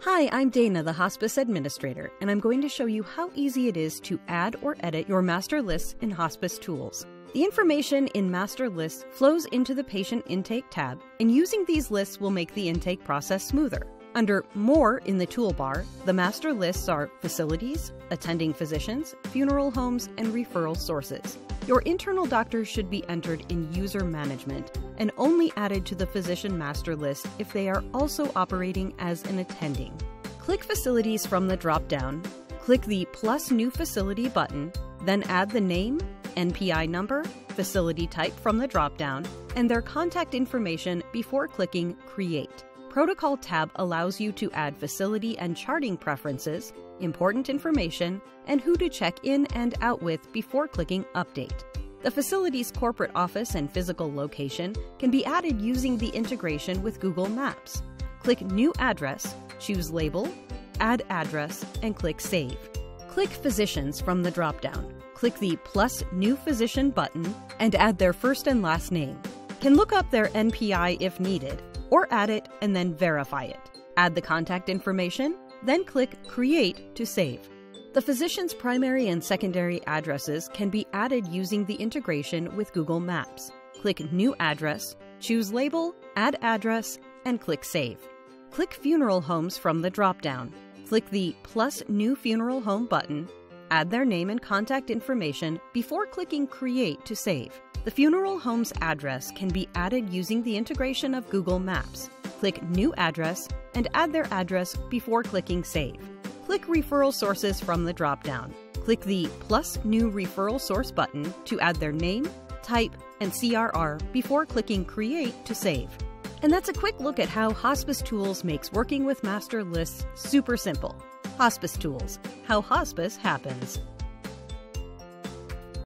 Hi, I'm Dana, the Hospice Administrator, and I'm going to show you how easy it is to add or edit your master lists in Hospice Tools. The information in master lists flows into the patient intake tab, and using these lists will make the intake process smoother. Under More in the toolbar, the master lists are facilities, attending physicians, funeral homes, and referral sources. Your internal doctors should be entered in user management and only added to the physician master list if they are also operating as an attending. Click Facilities from the drop-down, click the Plus New Facility button, then add the name, NPI number, facility type from the drop-down, and their contact information before clicking Create. Protocol tab allows you to add facility and charting preferences, important information, and who to check in and out with before clicking Update. The facility's corporate office and physical location can be added using the integration with Google Maps. Click New Address, choose Label, Add Address, and click Save. Click Physicians from the drop-down. Click the Plus New Physician button and add their first and last name. Can look up their NPI if needed, or add it and then verify it. Add the contact information, then click Create to save. The physician's primary and secondary addresses can be added using the integration with Google Maps. Click New Address, choose Label, Add Address, and click Save. Click Funeral Homes from the drop-down. Click the Plus New Funeral Home button, add their name and contact information before clicking Create to save. The funeral home's address can be added using the integration of Google Maps. Click New Address and add their address before clicking Save. Click Referral Sources from the drop-down. Click the Plus New Referral Source button to add their name, type, and CRR before clicking Create to save. And that's a quick look at how Hospice Tools makes working with master lists super simple. Hospice Tools, how hospice happens.